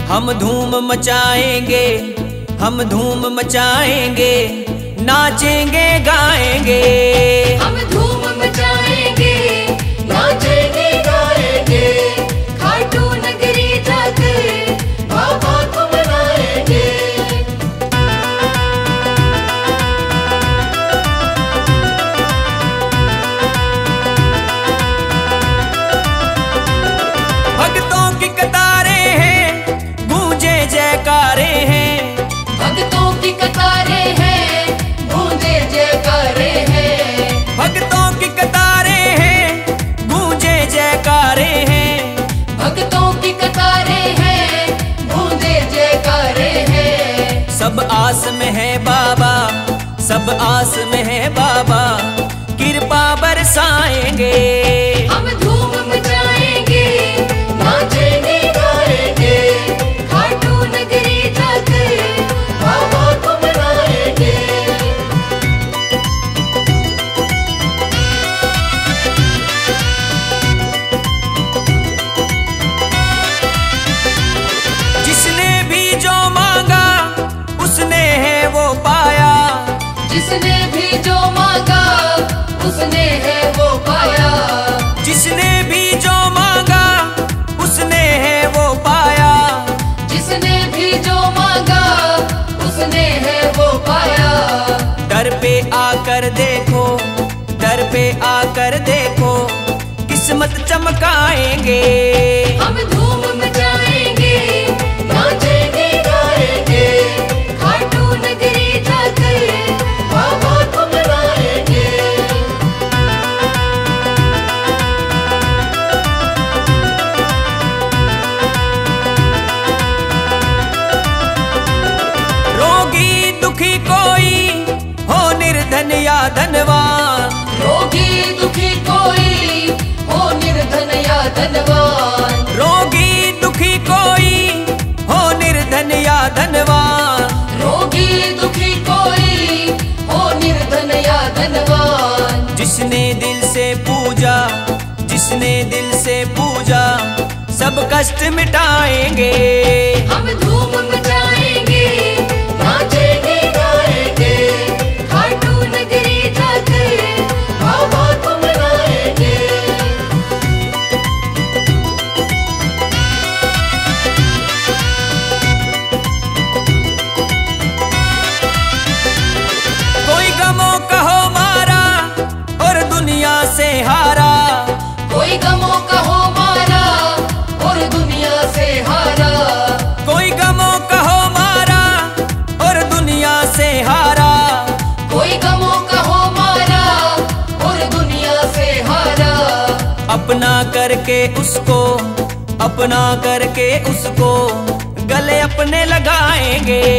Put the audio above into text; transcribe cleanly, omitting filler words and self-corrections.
हम धूम मचाएंगे, हम धूम मचाएंगे, नाचेंगे गाएंगे। हम धूम मचाएंगे, नाचेंगे गाएंगे, खाटू नगरी जाकर बाबा को मनाएंगे। भक्तों की कतारें हैं, गूंजे जयकारे हैं। भक्तों की कतारें हैं, गूंजे जयकारे हैं। भक्तों की कतारें हैं, गूंजे जयकारे हैं। भक्तों की कतारें हैं, गूंजे जयकारे हैं। सब आस में है बाबा, सब आस में है बाबा, कृपा बरसाएंगे। हम धूम मचाएंगे, नाचेंगे गाएंगे, खाटू नगरी जाकर बाबा को मनाएंगे। जिसने भी जो मांगा उसने है वो पाया। जिसने भी जो मांगा उसने है वो पाया। जिसने भी जो मांगा उसने है वो पाया। जिसने भी जो मांगा उसने है वो पाया। दर पे आकर देखो, दर पे आकर देखो, किस्मत चमकाएंगे। हम धूम मचाएंगे, नाचेंगे गाएंगे, खाटू नगरी जाकर बाबा को मनाएंगे। रोगी दुखी कोई हो निर्धन या धनवान। रोगी दुखी कोई हो निर्धन या धनवान। रोगी दुखी कोई हो निर्धन या धनवान। रोगी दुखी कोई हो निर्धन या धनवान। जिसने दिल से पूजा, जिसने दिल से पूजा, सब कष्ट मिटाएंगे। हम धूम मचाएंगे, नाचेंगे गाएंगे, खाटू नगरी जाकर बाबा को मनाएंगे। कोई गमों का हो मारा और दुनिया से हारा। कोई गमों का हो मारा और दुनिया से हारा। कोई गमों का हो मारा और दुनिया से हारा। कोई गमों का हो मारा और दुनिया से हारा। अपना करके उसको, अपना करके उसको, गले अपने लगाएंगे।